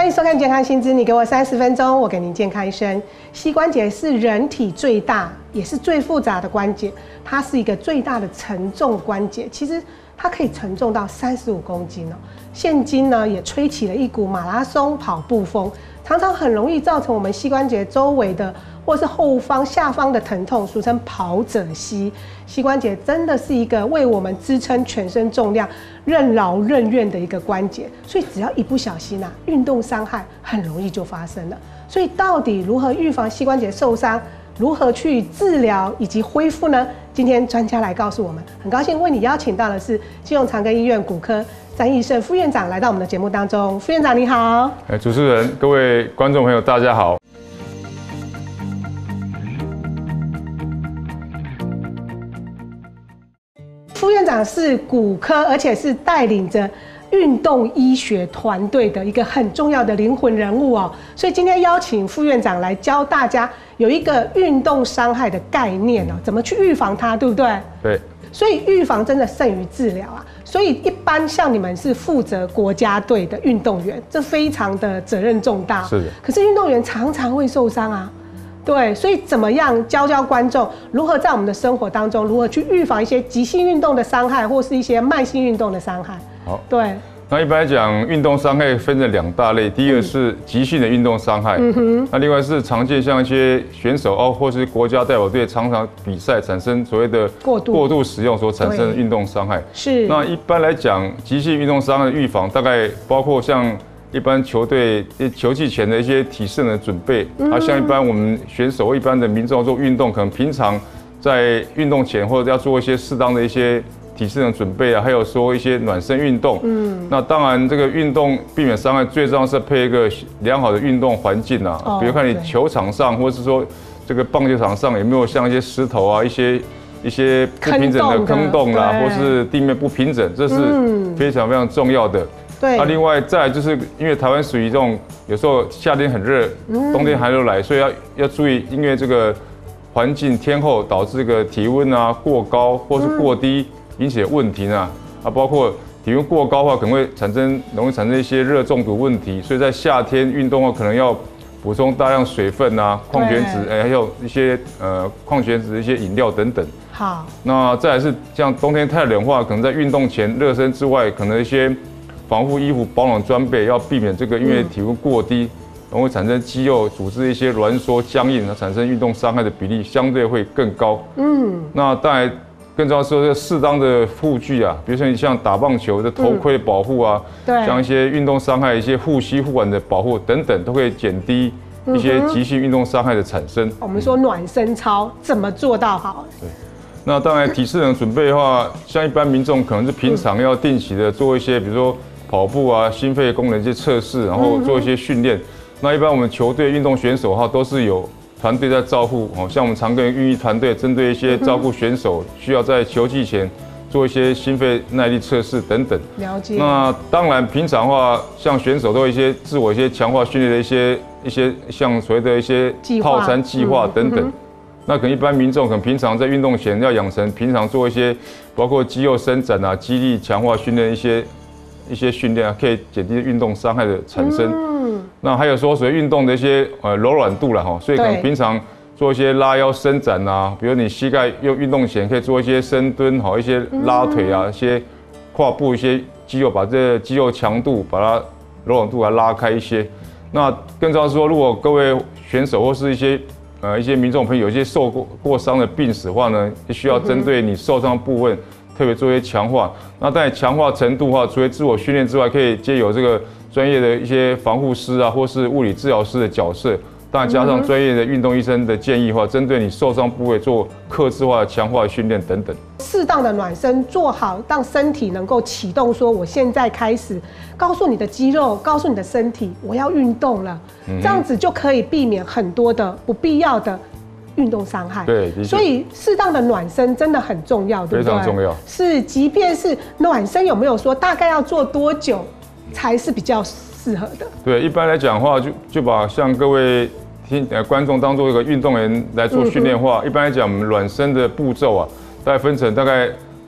欢迎收看《健康新知》，你给我30分钟，我给您健康一生。膝关节是人体最大也是最复杂的关节，它是一个最大的承重关节，其实它可以承重到35公斤哦。现今呢，也吹起了一股马拉松跑步风，常常很容易造成我们膝关节周围的或是后方、下方的疼痛，俗称跑者膝。膝关节真的是一个为我们支撑全身重量、任劳任怨的一个关节，所以只要一不小心啊，运动伤害很容易就发生了。所以到底如何预防膝关节受伤？如何去治疗以及恢复呢？今天专家来告诉我们。很高兴为你邀请到的是基隆长庚医院骨科詹义胜副院长来到我们的节目当中。副院长你好。 主持人、各位观众朋友，大家好。 副院长是骨科，而且是带领着运动医学团队的一个很重要的灵魂人物哦。所以今天邀请副院长来教大家有一个运动伤害的概念哦，怎么去预防它，对不对？ 对。 所以预防真的胜于治疗啊。所以一般像你们是负责国家队的运动员，这非常的责任重大。 是的。 可是运动员常常会受伤啊。对，所以怎么样教观众如何在我们的生活当中，如何去预防一些急性运动的伤害，或是一些慢性运动的伤害？ 好， 对。 那一般来讲，运动伤害分成2大类，第一个是急性的运动伤害，那另外是常见像一些选手或是国家代表队常常比赛产生所谓的过度使用所产生的运动伤害。 是。 那一般来讲，急性运动伤害的预防大概包括像一般球队球季前的一些体适能的准备，像一般我们选手、一般的民众做运动，可能平常在运动前或者要做一些适当的一些体适能准备啊，还有说一些暖身运动。那当然这个运动避免伤害，最重要是配一个良好的运动环境啊，比如看你球场上，或是说这个棒球场上有没有像一些石头啊、一些不平整的坑洞啦，或是地面不平整，这是非常非常重要的。对。另外再来就是因为台湾属于这种有时候夏天很热，冬天寒流来，所以要注意，因为这个环境天候导致这个体温啊过高或是过低引起的问题呢，包括体温过高的话，可能会容易产生一些热中毒问题，所以在夏天运动的话，可能要补充大量水分啊、矿泉质，还有一些矿泉质的一些饮料等等。好。那再来是像冬天太冷的话，可能在运动前热身之外，可能一些防护衣服、保暖装备要避免这个，因为体温过低，容易产生肌肉组织一些挛缩、僵硬，产生运动伤害的比例相对会更高。那当然更重要是说适当的护具啊，比如说你像打棒球的头盔的保护啊，像一些运动伤害、一些护膝护腕的保护等等，都会减低一些急性运动伤害的产生。 我们说暖身操怎么做到好？ 对。那当然体适能准备的话，像一般民众可能是平常要定期的做一些，比如说跑步啊、心肺功能一些测试，然后做一些训练。那一般我们球队运动选手的话，都是有团队在照顾，像我们长庚运医团队针对一些照顾选手，需要在球季前做一些心肺耐力测试等等。 了解。 那当然平常的话，像选手都有一些自我一些强化训练的一些像所谓的一些套餐计划等等。那可能一般民众可能平常在运动前要养成平常做一些包括肌肉伸展啊、肌力强化训练一些训练啊，可以减低运动伤害的产生。那还有说所谓运动的一些柔软度啦，所以可能平常做一些拉腰伸展啊，比如你膝盖用运动前可以做一些深蹲，一些拉腿啊，一些胯部一些肌肉，把这肌肉强度把它柔软度来拉开一些。那更重要是说，如果各位选手或是一些民众朋友有一些受过伤的病史的话呢，需要针对你受伤部分特别做一些强化。那在强化程度的话，除了自我训练之外，可以藉由这个专业的一些防护师啊，或是物理治疗师的角色，当然加上专业的运动医生的建议的话，针对你受伤部位做客制化的强化训练等等。 适当的暖身做好，让身体能够启动，说我现在开始，告诉你的肌肉，告诉你的身体，我要运动了，这样子就可以避免很多的不必要的运动伤害。 对， 所以适当的暖身真的很重要，对不对？ 非常重要。 是，即便是暖身，有没有说大概要做多久才是比较适合的？ 对，一般来讲的话，就把像各位观众当做一个运动员来做训练的话，一般来讲，我们暖身的步骤啊，大概分成大概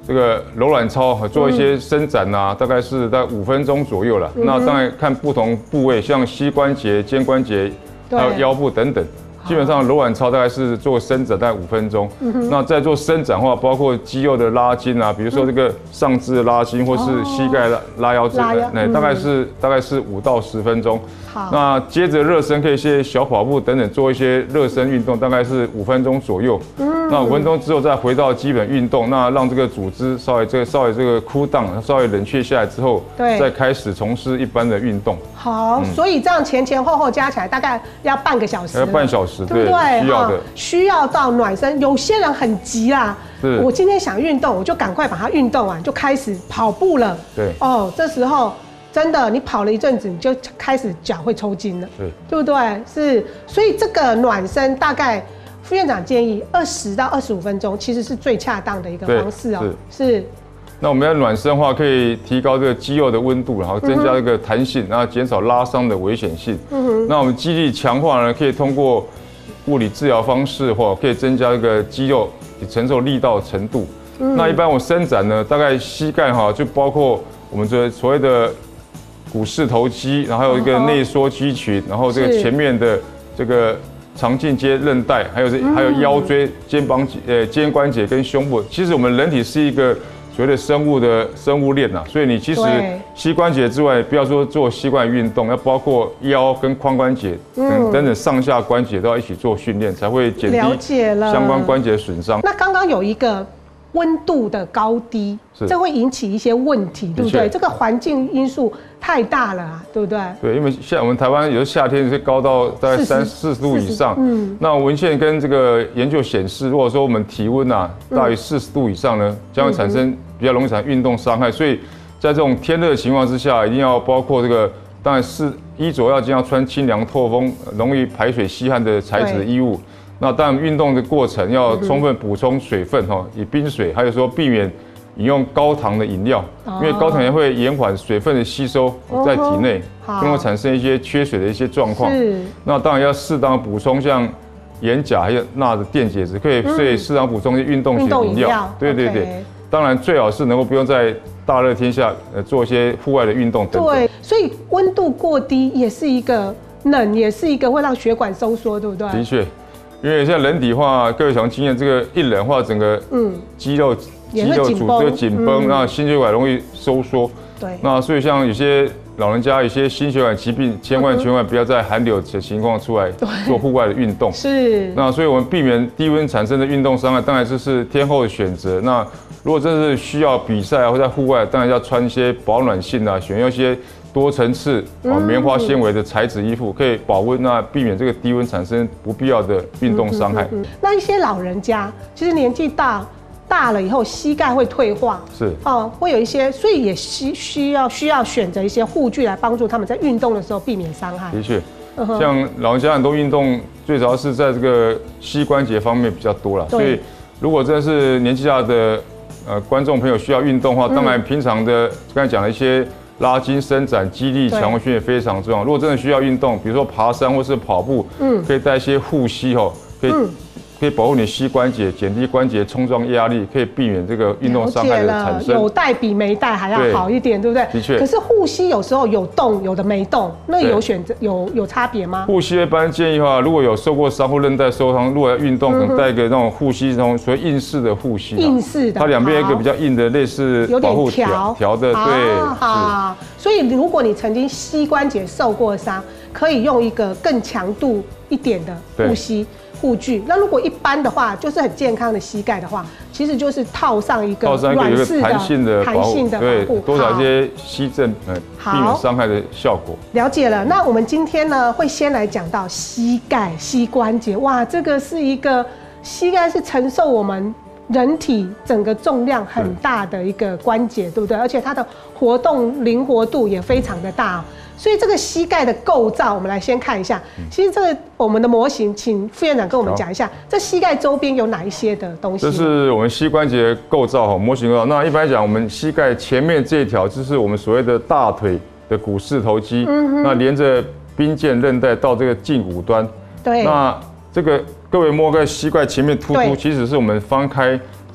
这个柔软操做一些伸展啊，大概5分钟左右了。那当然看不同部位，像膝关节、肩关节，还有腰部等等。基本上柔软操大概是做伸展，大概5分钟。那在做伸展的话，包括肌肉的拉筋啊，比如说这个上肢的拉筋，或是膝盖拉腰这个，大概是5到10分钟。那接着热身可以一些小跑步等等，做一些热身运动，大概是5分钟左右。那5分钟之后再回到基本运动，那让这个组织稍微这个cool down，稍微冷却下来之后，再开始从事一般的运动。 好，所以这样前后加起来大概要半个小时。 要半小时， 对不对？ 需要的， 需要到暖身。有些人很急啦，我今天想运动，我就赶快把它运动完，就开始跑步了。 对， 这时候真的你跑了一阵子，你就开始脚会抽筋了，对不对？是，所以这个暖身大概副院长建议20到25分钟，其实是最恰当的一个方式哦。是。 那我们要暖身的话，可以提高这个肌肉的温度，然后增加这个弹性，然后减少拉伤的危险性。那我们肌力强化呢，可以通过物理治疗方式，或可以增加这个肌肉承受力道程度。那一般我伸展呢，大概膝盖就包括我们这所谓的股四头肌，然后还有一个内缩肌群，然后这个前面的这个长径接韧带，还有腰椎、肩关节跟胸部。其实我们人体是一个所谓的生物链呐，所以你其实膝关节之外，不要说做膝关节运动，要包括腰跟髋关节等等上下关节都要一起做训练，才会减低相关关节的损伤。 那刚刚有一个温度的高低，这会引起一些问题，对不对？这个环境因素太大了啊，对不对？ 对，因为像我们台湾有的夏天是高到大概40度以上，那文献跟这个研究显示，如果说我们体温大于40度以上呢，将会产生比较容易产生运动伤害，所以在这种天热的情况之下，一定要包括这个，当然是衣着要尽量穿清凉透风、容易排水吸汗的材质的衣物。那当然运动的过程要充分补充水分以冰水，还有说避免饮用高糖的饮料，因为高糖也会延缓水分的吸收在体内，更会产生一些缺水的一些状况。那当然要适当补充像盐钾还有钠的电解质，可以适当补充一些运动型的饮料。对。当然最好是能够不用在大热天下做一些户外的运动等等。 对，所以温度过低也是一个也是一个会让血管收缩，对不对？ 的确。因为像人体话，各位常经验，这个一冷化，整个肌肉组织紧绷，那心血管容易收缩。对。那所以像有些老人家有些心血管疾病，千万不要在寒流的情况出来做户外的运动。是。那所以我们避免低温产生的运动伤害，当然这是天候的选择。那如果真是需要比赛或在户外，当然要穿一些保暖性选用一些多层次棉花纤维的材质衣服，可以保温，避免这个低温产生不必要的运动伤害。 那一些老人家其实年纪大了以后，膝盖会退化，会有一些，所以也需要选择一些护具来帮助他们在运动的时候避免伤害。 的确，像老人家很多运动，最主要是在这个膝关节方面比较多了，所以如果真的是年纪大的观众朋友需要运动的话，当然平常的刚才讲的一些拉筋、伸展、肌力强化训练非常重要。如果真的需要运动，比如说爬山或是跑步，可以带一些护膝可以保护你膝关节，减低关节冲撞压力，可以避免这个运动伤害的产生。 有带比没带还要好一点，对不对？ 的确。 可是护膝有时候有动，有的没动，那有选择有差别吗？ 护膝一般建议的话，如果有受过伤或韧带受伤，如果要运动，可能带一个那种护膝，那种所谓硬式的护膝。 硬式的。 它两边一个比较硬的，类似保护条的，对。 好。所以如果你曾经膝关节受过伤，可以用一个更强度一点的护具。那如果一般的话，就是很健康的膝盖的话，其实就是套上一个软式的弹性的保护，对，多少一些吸震，避免伤害的效果。 了解了。那我们今天呢，会先来讲到膝关节。哇，这个是一个膝盖是承受我们人体整个重量很大的一个关节，对不对？而且它的活动灵活度也非常的大。所以这个膝盖的构造，我们来先看一下。其实这个我们的模型，请副院长跟我们讲一下，这膝盖周边有哪一些的东西？ 这是我们膝关节构造模型构造。那一般来讲，我们膝盖前面这一条就是我们所谓的大腿的股四头肌，那连着髌腱韧带到这个胫骨端。对。那这个各位摸个膝盖前面突，其实是我们翻开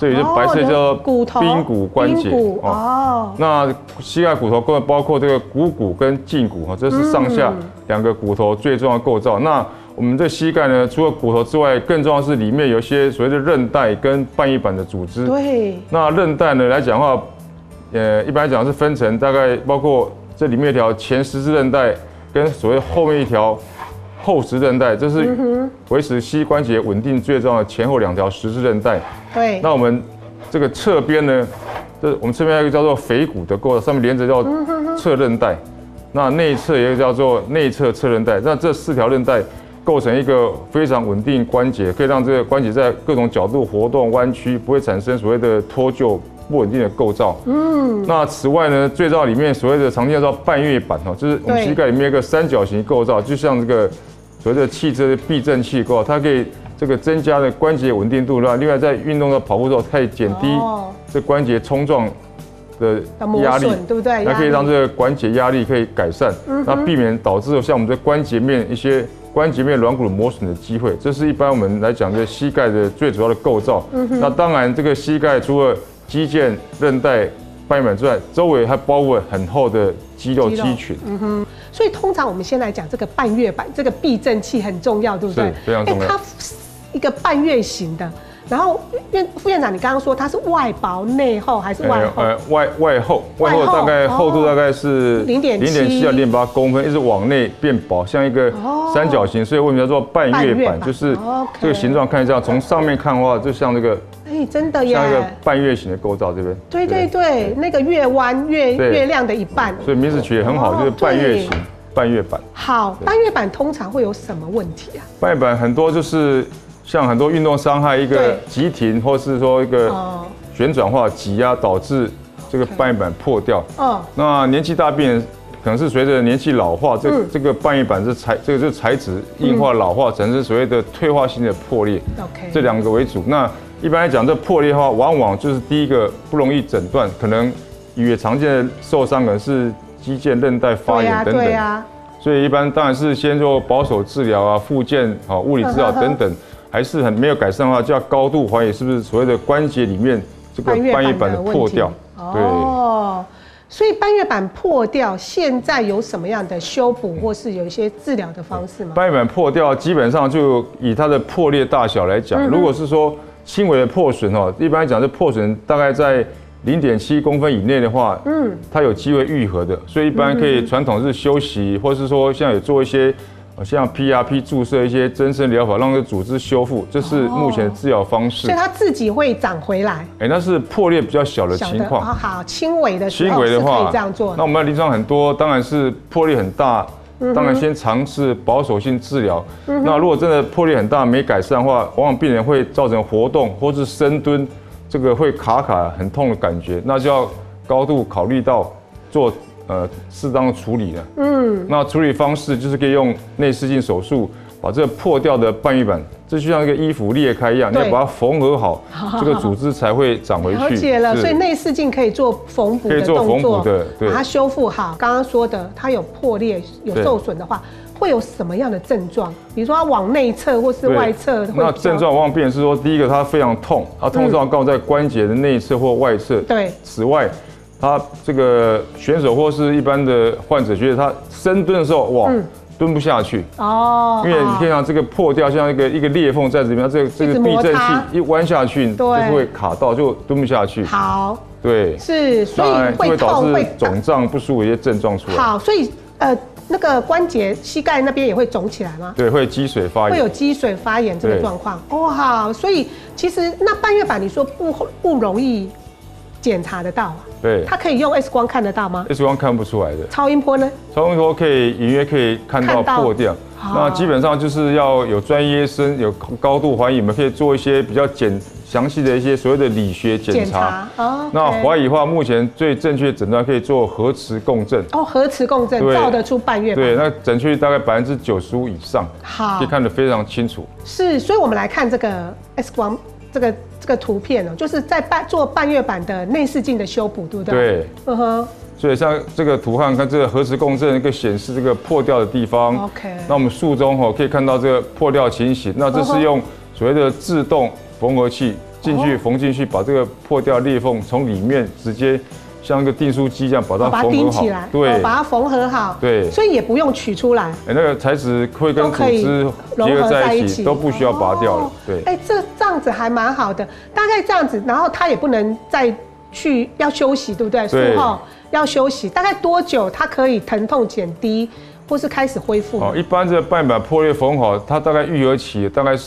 这里就白色叫骨头髌骨关节哦。那膝盖骨头共包括这个股骨跟胫骨哈，这是上下2个骨头最重要的构造。那我们这膝盖呢，除了骨头之外，更重要的是里面有一些所谓的韧带跟半月板的组织。 对。那韧带呢来讲的话，一般来讲是分成大概包括这里面一条前十字韧带，跟所谓后面一条后十字韧带，这是维持膝关节稳定最重要的前后2条十字韧带。 对。 那我们这个侧边呢，我们侧边有一个叫做腓骨的构造，上面连着叫侧韧带。那内侧也有叫做内侧侧韧带。那这4条韧带构成一个非常稳定关节，可以让这个关节在各种角度活动弯曲，不会产生所谓的脱臼不稳定的构造。那此外呢，最重要里面所谓的常见叫半月板哦，就是我们膝盖里面有一个三角形构造，就像这个所谓的汽车的避震器构造，它可以这个增加的关节稳定度。另外在运动的跑步的时候，可以减低这关节冲撞的压力， 对不对？ 那可以让这个关节压力可以改善，那避免导致像我们的关节面一些关节面软骨磨损的机会。这是一般我们来讲的膝盖的最主要的构造。那当然，这个膝盖除了肌腱、韧带、半月板之外，周围还包围很厚的肌肉肌群。 所以通常我们先来讲这个半月板，这个避震器很重要，对不对？ 是非常重要。 它一个半月形的。然后副院长，你刚刚说它是外薄内厚还是外厚？ 外厚大概厚度大概是0.7到0.8公分，一直往内变薄，像一个三角形，所以为什么叫做半月板？就是这个形状看这样，从上面看的话，就像这个。 真的耶， 像一个半月形的构造，这边。 对，那个月弯月亮的一半。 所以名字取得很好，就是半月形、半月板。 好，半月板通常会有什么问题啊？ 半月板很多就是像很多运动伤害，一个急停或是说一个旋转化挤压，导致这个半月板破掉。那年纪大病人可能是随着年纪老化，这个半月板这个是材质硬化老化，产生所谓的退化性的破裂。这2个为主。那一般来讲，这破裂的话，往往就是第一个不容易诊断，可能也常见的受伤可能是肌腱韧带发炎等等。所以一般当然是先做保守治疗啊、复健、物理治疗等等，还是很没有改善的话，就要高度怀疑是不是所谓的关节里面这个半月板的破掉。对。 所以半月板破掉，现在有什么样的修补或是有一些治疗的方式吗？ 半月板破掉，基本上就以它的破裂大小来讲，如果是说轻微的破损一般来讲，这破损大概在0.7公分以内的话，它有机会愈合的，所以一般可以传统是休息，或是说像有做一些像 PRP 注射一些增生疗法，让这个组织修复，这是目前的治疗方式。 所以它自己会长回来。 那是破裂比较小的情况。 好，轻微的时候是可以这样做。 那我们临床很多当然是破裂很大。当然，先尝试保守性治疗。那如果真的破裂很大没改善的话，往往病人会造成活动或是深蹲，这个会卡很痛的感觉，那就要高度考虑到做适当的处理了。那处理方式就是可以用内视镜手术把这个破掉的半月板，这就像一个衣服裂开一样，你要把它缝合好，这个组织才会长回去。 了解了，所以内视镜可以做缝补的动作，把它修复好。刚刚说的，它有破裂、有受损的话，会有什么样的症状？比如说它往内侧或是外侧， 那症状往往变成是说，第一个它非常痛，它通常刚好在关节的内侧或外侧。 对。 此外，他这个选手或是一般的患者觉得他深蹲的时候，蹲不下去因为你可以看这个破掉，像一个裂缝在这边，这个避震器一弯下去，就会卡到，就蹲不下去。 好， 对， 是，所以会导致肿胀不舒服一些症状出来。 好，所以那个关节膝盖那边也会肿起来吗？ 对，会积水发炎， 会有积水发炎这个状况。好，所以其实那半月板你说不容易检查得到啊？ 对， 它可以用 X 光看得到吗 ？X 光看不出来的。 超音波呢？ 超音波可以隐约可以看到破掉。那基本上就是要有专业医生，有高度怀疑，我们可以做一些比较详细的一些所谓的理学检查。那怀疑的话，目前最正确的诊断可以做核磁共振。核磁共振照得出半月板。对，那准确率大概95%以上，可以看得非常清楚。是， 所以我们来看这个 X 光这个图片就是在做半月板的内视镜的修补，对不对？ 对。所以像这个图看这个核磁共振，一个显示这个破掉的地方。 OK。 那我们术中可以看到这个破掉情形。那这是用所谓的自动缝合器进去缝进去，把这个破掉裂缝从里面直接像一个订书机这样把它缝合好， 对，把它缝合好， 对， 所以也不用取出来。 那个材质会跟组织结合在一起，都不需要拔掉了。对， 这样子还蛮好的，大概这样子，然后它也不能再去要休息，对不对？术后要休息，大概多久它可以疼痛减低，或是开始恢复？ 一般这个半月板破裂缝好，它大概愈合期大概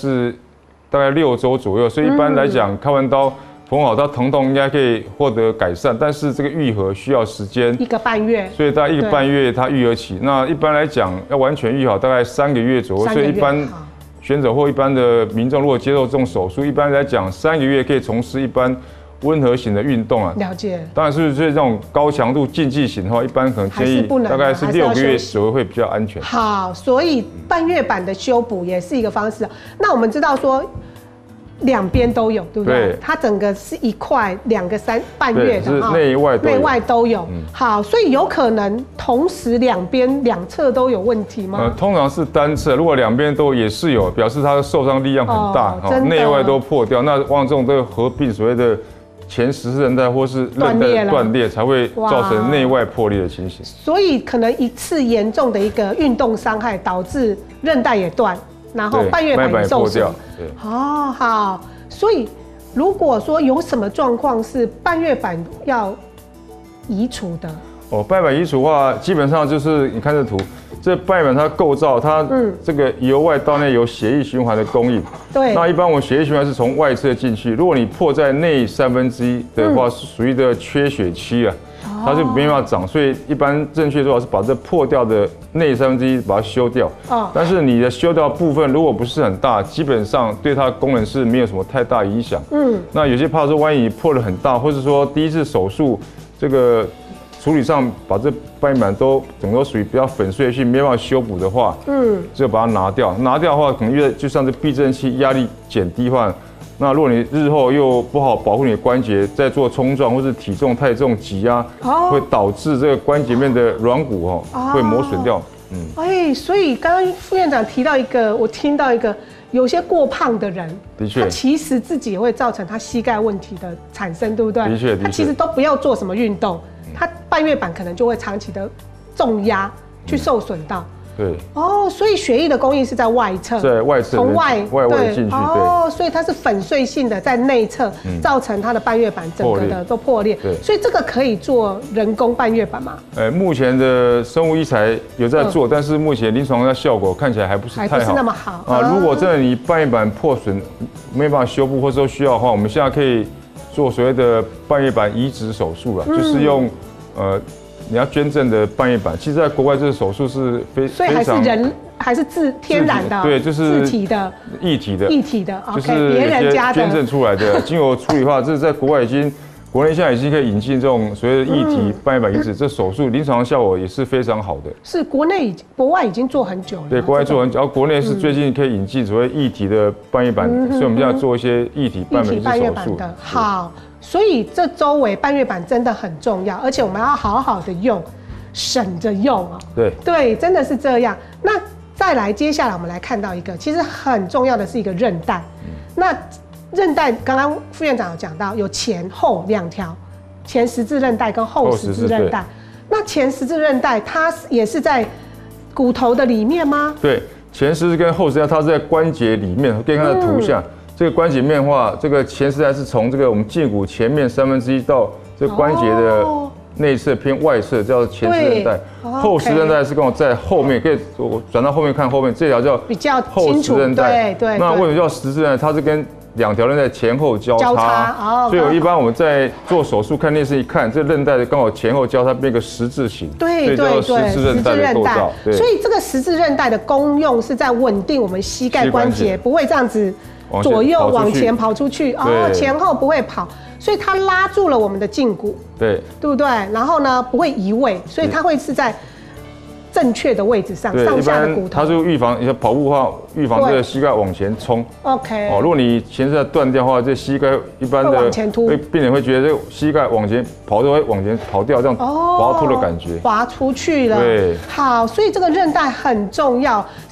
6周左右，所以一般来讲，开完刀缝好，它疼痛应该可以获得改善，但是这个愈合需要时间 ，1个半月， 所以大概1个半月它愈合期。那一般来讲，要完全愈好，大概3个月左右。所以一般选手或一般的民众如果接受这种手术，一般来讲3个月可以从事一般温和型的运动啊。 了解。 当然是这种高强度竞技型的话，一般可能建议大概是6个月左右会比较安全。 好，所以半月板的修补也是一个方式。那我们知道说，两边都有，对不对？对，它整个是一块2个半月的， 是内外都有。好，所以有可能同时两侧都有问题吗？ 通常是单侧，如果两边都也是有，表示它的受伤力量很大，内外都破掉，那往往这种都合并所谓的前十字韧带或是韧带断裂，才会造成内外破裂的情形。 所以可能一次严重的一个运动伤害，导致韧带也断。然后半月板也受损，好，所以如果说有什么状况是半月板要移除的， 半月板移除的话，基本上就是你看这图，这半月板它构造，它这个由外到内有血液循环的供应。 对， 那一般我们血液循环是从外侧进去，如果你破在内1/3的话，是属于的缺血期啊。它就没办法长，所以一般正确做法是把这破掉的内1/3把它修掉。但是你的修掉部分如果不是很大，基本上对它的功能是没有什么太大影响。那有些怕说万一破得很大，或是说第一次手术这个处理上把这半月板整个都属于比较粉碎性，没办法修补的话，就把它拿掉。拿掉的话，可能就像这避震器压力减低的话。那如果你日后又不好保护你的关节，再做冲撞或是体重太重挤压，会导致这个关节面的软骨会磨损掉。 所以刚刚副院长提到一个，我听到一个，有些过胖的人， 的确， 他其实自己也会造成他膝盖问题的产生，对不对？ 的确， 他其实都不要做什么运动，他半月板可能就会长期的重压去受损到。 对所以血液的供应是在外侧， 在外侧从外进去， 所以它是粉碎性的在内侧，造成它的半月板整个的都破裂。所以这个可以做人工半月板吗？ 目前的生物医材有在做，但是目前临床的效果看起来还不是太好， 还不是那么好啊。 如果真的你半月板破损没办法修复，或者说需要的话，我们现在可以做所谓的半月板移植手术了，就是用你要捐赠的半月板，其实在国外这个手术是所以还是人还是天然的， 对，就是自体的、 液体的， 就是别人家的捐赠出来的，经由处理的话，这是在国外国内现在已经可以引进这种所谓的液体半月板移植，这手术临床效果也是非常好的。 是国外已经做很久了， 对，国外做很久，然后国内是最近可以引进所谓液体的半月板，所以我们现在做一些液体半月板手术。 好。所以这周围半月板真的很重要，而且我们要好好的用，省着用对，真的是这样。那再来，接下来我们来看到一个，其实很重要的是一个韧带。那韧带刚刚副院长有讲到，有前后2条，前十字韧带跟后十字韧带。那前十字韧带它也是在骨头的里面吗？ 对，前十字跟后十字它是在关节里面，可以看到图像。这个关节面的话，这个前十字是从这个我们胫骨前面1/3到这个关节的内侧偏外侧，叫前十字韧带。后十字韧带是跟我在后面，可以我转到后面看后面这条叫比较后十字韧带。 对。 那为什么叫十字韧带？它是跟2条韧带前后交叉，所以一般我们在做手术看电视一看，这韧带刚好前后交叉变个十字形， 对， 叫十字韧带的构造。 所以这个十字韧带的功用是在稳定我们膝盖关节，不会这样子左右往前跑出去，前后不会跑，所以它拉住了我们的胫骨，对不对？然后呢，不会移位，所以它会是在正确的位置上，上下的骨头。 它就预防你跑步的话，预防这个膝盖往前冲。 OK。 如果你前十字断掉的话，这膝盖一般的往前凸， 病人会觉得这膝盖往前跑都会往前跑掉，这样滑脱的感觉， 滑出去了。 对。 好，所以这个韧带很重要，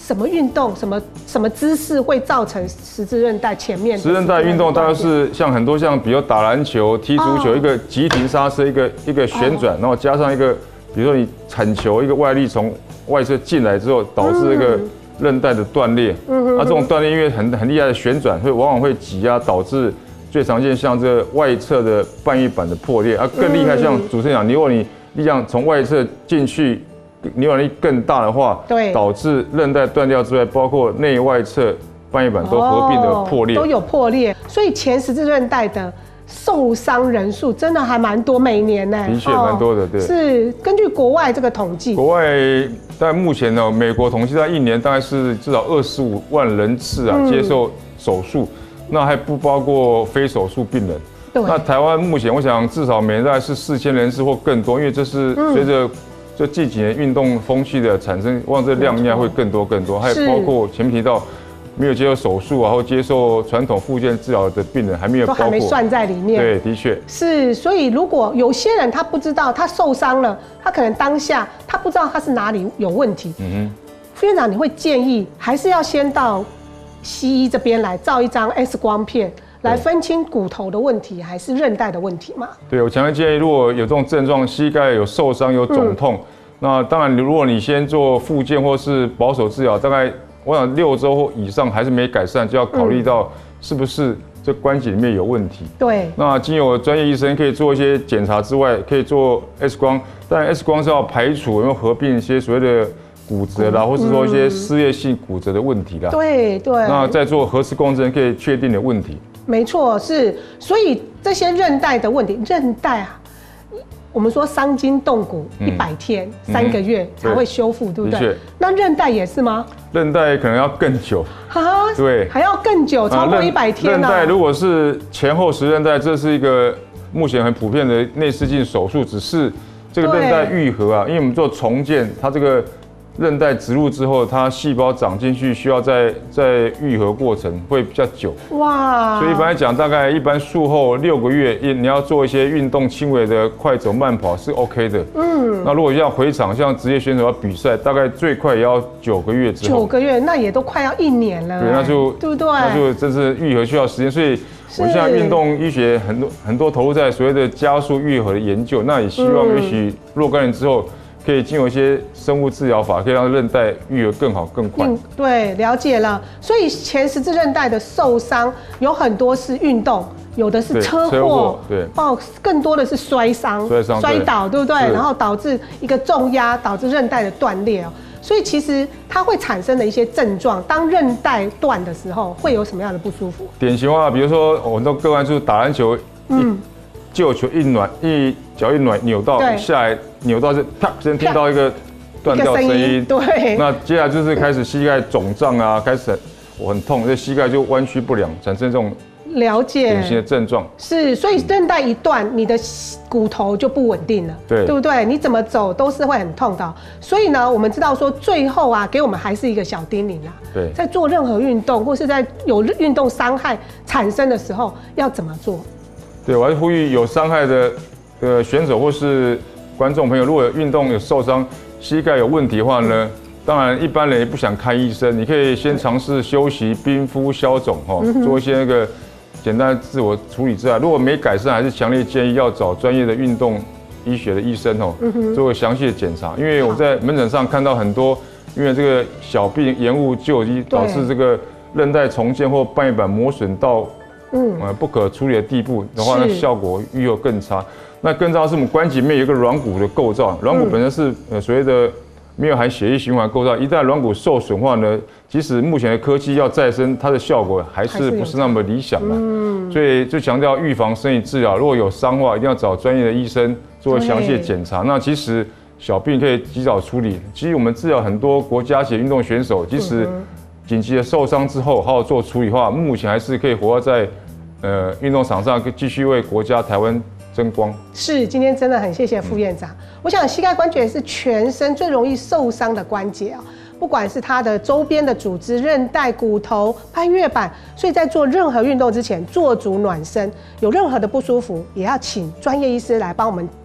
什么运动、什么姿势会造成十字韧带前面？ 十字韧带运动大概是像很多比如打篮球、踢足球，一个急停刹车，一个旋转，然后加上一个，比如说你铲球，一个外力从外侧进来之后，导致这个韧带的断裂。这种断裂因为很厉害的旋转，往往会挤压，导致最常见像这个外侧的半月板的破裂。更厉害，像主持人讲，如果你力量从外侧进去，扭转力更大的话，对，导致韧带断掉之外，包括内外侧半月板都合并的破裂， 都有破裂。所以前十字韧带的受伤人数真的还蛮多，每年呢， 的确蛮多的，对。 是根据国外这个统计， 国外大概目前呢，美国统计在一年大概是至少25万人次接受手术，那还不包括非手术病人。那台湾目前我想至少每年大概是4000人次或更多，因为这是随着这近几年运动风气的产生，望这量应该会更多。还有包括前面提到没有接受手术或接受传统复健治疗的病人，还没有包括， 都还没算在里面。 对，的确是。所以如果有些人他不知道他受伤了，他可能当下他不知道他是哪里有问题。副院长，你会建议还是要先到西医这边来照一张 X 光片？来分清骨头的问题还是韧带的问题嘛？对， 我强烈建议，如果有这种症状，膝盖有受伤、有肿痛，那当然，如果你先做复健或是保守治疗，大概我想6周或以上还是没改善，就要考虑到是不是这关节里面有问题。 对。 那经由专业医生可以做一些检查之外，可以做 X 光，但 X 光是要排除有没有合并一些所谓的骨折啦，或是说一些撕裂性骨折的问题啦。 对。 那再做核磁共振可以确定的问题。 没错，是，所以这些韧带的问题，韧带啊，我们说伤筋动骨100天3个月才会修复，对不对？那韧带也是吗？ 韧带可能要更久啊，对， 还要更久，超过100天呢。韧带如果是前后十韧带，这是一个目前很普遍的内视镜手术，只是这个韧带愈合啊，因为我们做重建，它这个韧带植入之后，它细胞长进去需要在愈合过程会比较久。哇！所以一般来讲，大概一般术后6个月，你要做一些运动轻微的快走、慢跑是 OK 的。那如果要回场，像职业选手要比赛，大概最快也要9个月之后。9 个月，那也都快要1年了。 对，那就对不对？那就真是愈合需要时间，所以我现在运动医学很多投入在所谓的加速愈合的研究，那也希望也许若干年之后。可以经由一些生物治疗法，可以让韧带愈合更好、更快。 对，了解了。所以前十字韧带的受伤有很多是运动，有的是车祸，对，更多的是摔伤、摔倒，对不对？然后导致一个重压，导致韧带的断裂哦。所以其实它会产生的一些症状，当韧带断的时候，会有什么样的不舒服？ 典型化，比如说我们都个案就是打篮球，救球一脚一扭到下来，扭到是啪，先听到一个断掉声音， 对。 那接下来就是开始膝盖肿胀啊，开始我很痛，这膝盖就弯曲不良，产生这种了解典型的症状。 是，所以韧带一断，你的骨头就不稳定了，对不对？你怎么走都是会很痛的。所以呢，我们知道说最后啊，给我们还是一个小叮咛啦。对，在做任何运动或是在有运动伤害产生的时候，要怎么做？ 对，我还是呼吁有伤害的选手或是观众朋友，如果有运动有受伤、膝盖有问题的话呢，当然一般人也不想看医生，你可以先尝试休息、冰敷、消肿做一些那个简单的自我处理之外，如果没改善，还是强烈建议要找专业的运动医学的医生做个详细的检查。因为我在门诊上看到很多，因为这个小病延误就医，导致这个韧带重建或半月板磨损到不可处理的地步的话，那效果愈合更差。那更重要的是，我们关节里面有一个软骨的构造，软骨本身是所谓的没有含血液循环构造。一旦软骨受损的话呢，即使目前的科技要再生，它的效果还是不是那么理想的。所以就强调预防胜于治疗。如果有伤的话，一定要找专业的医生做详细的检查。那其实小病可以及早处理。其实我们治疗很多国家级运动选手，即使紧急的受伤之后，好好做处理的话，目前还是可以活在运动场上，继续为国家台湾争光。是，今天真的很谢谢副院长。我想膝盖关节是全身最容易受伤的关节啊，不管是它的周边的组织、韧带、骨头、半月板，所以在做任何运动之前做足暖身，有任何的不舒服，也要请专业医师来帮我们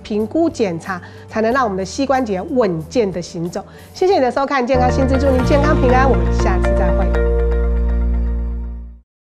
评估检查，才能让我们的膝关节稳健的行走。谢谢你的收看，健康新知，祝您健康平安，我们下次再会。